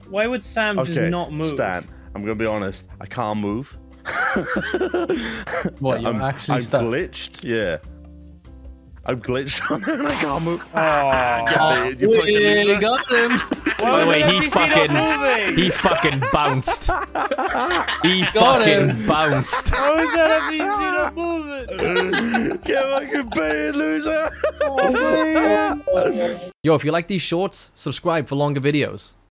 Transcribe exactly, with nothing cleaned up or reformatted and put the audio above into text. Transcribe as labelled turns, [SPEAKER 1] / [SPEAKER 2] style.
[SPEAKER 1] Why would Sam
[SPEAKER 2] okay,
[SPEAKER 1] just not move?
[SPEAKER 2] Stan, I'm gonna be honest. I can't move.
[SPEAKER 3] What, you're
[SPEAKER 2] I'm,
[SPEAKER 3] actually
[SPEAKER 2] I'm
[SPEAKER 3] stuck?
[SPEAKER 2] glitched. Yeah. I'm glitched on it and I can't move.
[SPEAKER 1] Oh,
[SPEAKER 2] Yeah, you
[SPEAKER 3] we
[SPEAKER 2] fucking loser.
[SPEAKER 3] got him.
[SPEAKER 1] Why
[SPEAKER 4] Wait,
[SPEAKER 1] was
[SPEAKER 4] he
[SPEAKER 1] N P C not
[SPEAKER 4] fucking-
[SPEAKER 1] moving?
[SPEAKER 4] He fucking bounced. He
[SPEAKER 3] Got
[SPEAKER 4] fucking
[SPEAKER 3] him.
[SPEAKER 4] bounced.
[SPEAKER 1] How is that N P C not moving?
[SPEAKER 2] Get fucking paid, loser.
[SPEAKER 1] Oh, man.
[SPEAKER 4] Yo, if you like these shorts, subscribe for longer videos.